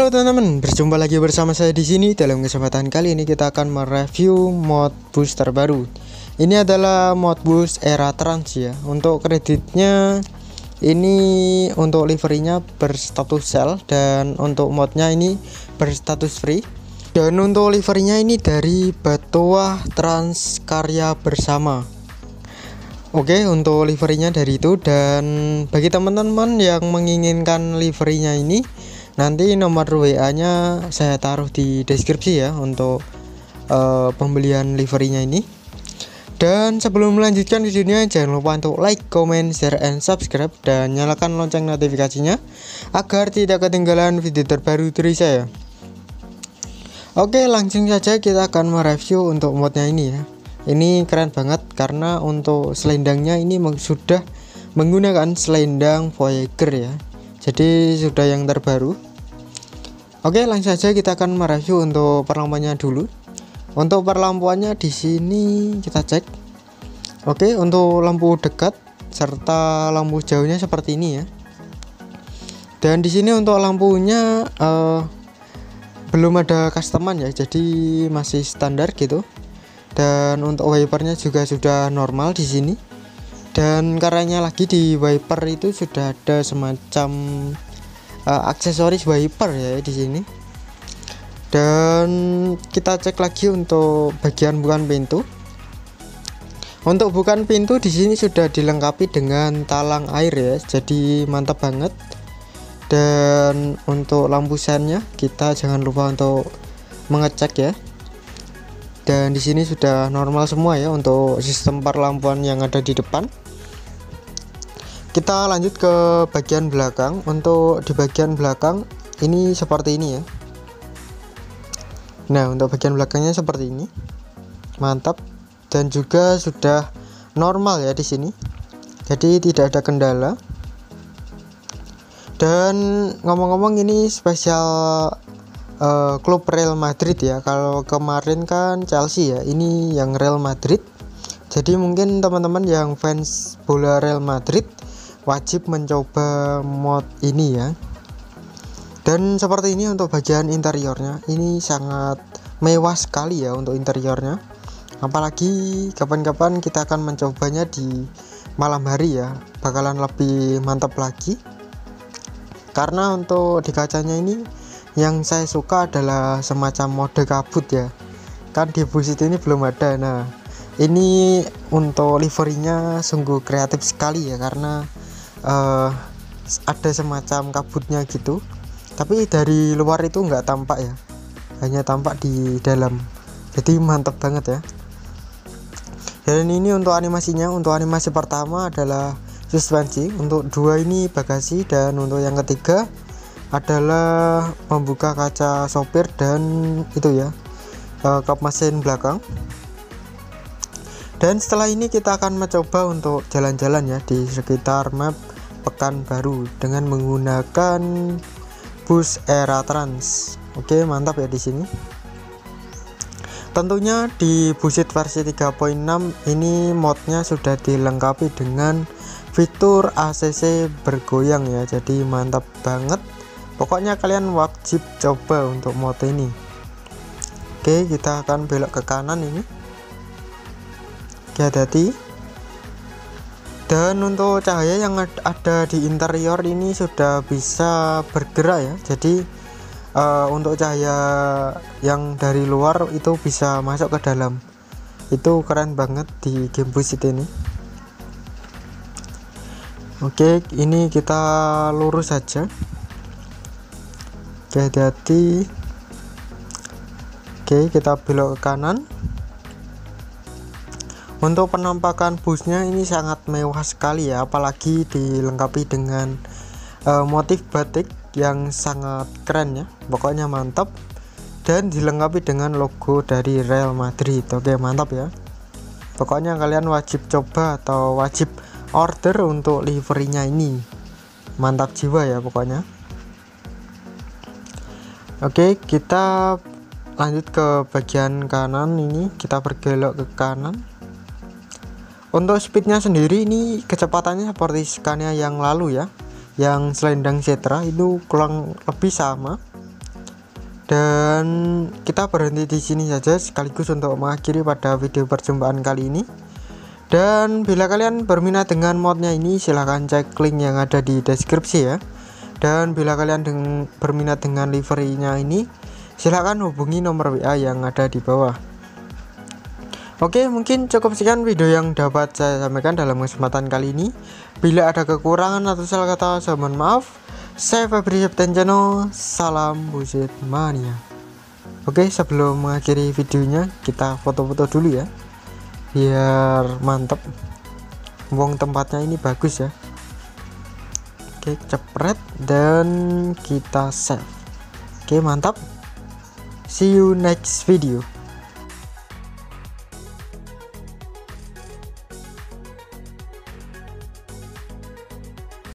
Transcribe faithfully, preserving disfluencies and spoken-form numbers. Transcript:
Halo teman-teman, berjumpa lagi bersama saya di sini. Dalam kesempatan kali ini kita akan mereview mod bus terbaru. Ini adalah mod bus era trans ya. Untuk kreditnya ini untuk liverinya berstatus sell, dan untuk modnya ini berstatus free. Dan untuk liverinya ini dari Batoah Trans Karya Bersama. Oke, untuk liverinya dari itu. Dan bagi teman-teman yang menginginkan liverinya ini, nanti nomor W A nya saya taruh di deskripsi ya untuk uh, pembelian liverinya ini. Dan sebelum melanjutkan videonya, jangan lupa untuk like, comment, share, and subscribe, dan nyalakan lonceng notifikasinya agar tidak ketinggalan video terbaru dari saya. Oke, langsung saja kita akan mereview untuk modnya ini ya. Ini keren banget karena untuk selendangnya ini sudah menggunakan selendang Voyager ya. Jadi sudah yang terbaru. Oke, langsung saja kita akan mereview untuk perlampuannya dulu. Untuk perlampuannya di sini kita cek. Oke, untuk lampu dekat serta lampu jauhnya seperti ini ya. Dan di sini untuk lampunya uh, belum ada customan ya, jadi masih standar gitu. Dan untuk wipernya juga sudah normal di sini. Dan karenanya lagi di wiper itu sudah ada semacam uh, aksesoris wiper ya di sini. Dan kita cek lagi untuk bagian bukan pintu. Untuk bukan pintu di sini sudah dilengkapi dengan talang air ya, jadi mantap banget. Dan untuk lampu sennya kita jangan lupa untuk mengecek ya. Dan di sini sudah normal semua ya untuk sistem perlampuan yang ada di depan. Kita lanjut ke bagian belakang. Untuk di bagian belakang ini seperti ini ya. Nah, untuk bagian belakangnya seperti ini. Mantap. Dan juga sudah normal ya di sini. Jadi tidak ada kendala. Dan ngomong-ngomong ini spesial uh, klub Real Madrid ya. Kalau kemarin kan Chelsea ya, ini yang Real Madrid. Jadi mungkin teman-teman yang fans bola Real Madrid wajib mencoba mod ini ya. Dan seperti ini untuk bagian interiornya, ini sangat mewah sekali ya untuk interiornya. Apalagi kapan-kapan kita akan mencobanya di malam hari ya, bakalan lebih mantap lagi. Karena untuk di kacanya ini yang saya suka adalah semacam mode kabut ya. Kan di bus ini belum ada. Nah, ini untuk liverinya sungguh kreatif sekali ya, karena uh, ada semacam kabutnya gitu. Tapi dari luar itu nggak tampak ya, hanya tampak di dalam. Jadi mantap banget ya. Dan ini untuk animasinya. Untuk animasi pertama adalah suspensi, untuk dua ini bagasi, dan untuk yang ketiga adalah membuka kaca sopir dan itu ya, kap mesin belakang. Dan setelah ini kita akan mencoba untuk jalan-jalan ya di sekitar map Pekanbaru dengan menggunakan bus era trans. Oke, mantap ya di sini. Tentunya di Busit versi tiga titik enam ini modnya sudah dilengkapi dengan fitur A C C bergoyang ya. Jadi mantap banget. Pokoknya kalian wajib coba untuk mod ini. Oke, kita akan belok ke kanan ini. Oke, hati-hati. Dan untuk cahaya yang ada di interior ini sudah bisa bergerak ya. Jadi uh, untuk cahaya yang dari luar itu bisa masuk ke dalam. Itu keren banget di game Busit ini. Oke, ini kita lurus saja. Oke, hati-hati. Oke, kita belok ke kanan. Untuk penampakan busnya ini sangat mewah sekali ya, apalagi dilengkapi dengan uh, motif batik yang sangat keren ya. Pokoknya mantap. Dan dilengkapi dengan logo dari Real Madrid. Oke, mantap ya. Pokoknya kalian wajib coba atau wajib order untuk liverinya ini. Mantap jiwa ya pokoknya. Oke, kita lanjut ke bagian kanan ini. Kita bergelok ke kanan. Untuk speednya sendiri ini kecepatannya seperti Scania yang lalu ya, yang selendang Setra itu kurang lebih sama. Dan kita berhenti di sini saja sekaligus untuk mengakhiri pada video perjumpaan kali ini. Dan bila kalian berminat dengan modnya ini, silahkan cek link yang ada di deskripsi ya. Dan bila kalian deng berminat dengan liverynya ini, silahkan hubungi nomor W A yang ada di bawah. Oke, mungkin cukup sekian video yang dapat saya sampaikan dalam kesempatan kali ini. Bila ada kekurangan atau salah kata, saya mohon maaf. Saya Febri Septenjano, salam bullshit mania. Oke, sebelum mengakhiri videonya, kita foto-foto dulu ya, biar mantep. Wong tempatnya ini bagus ya. Oke, cepret dan kita save. Oke, mantap. See you next video.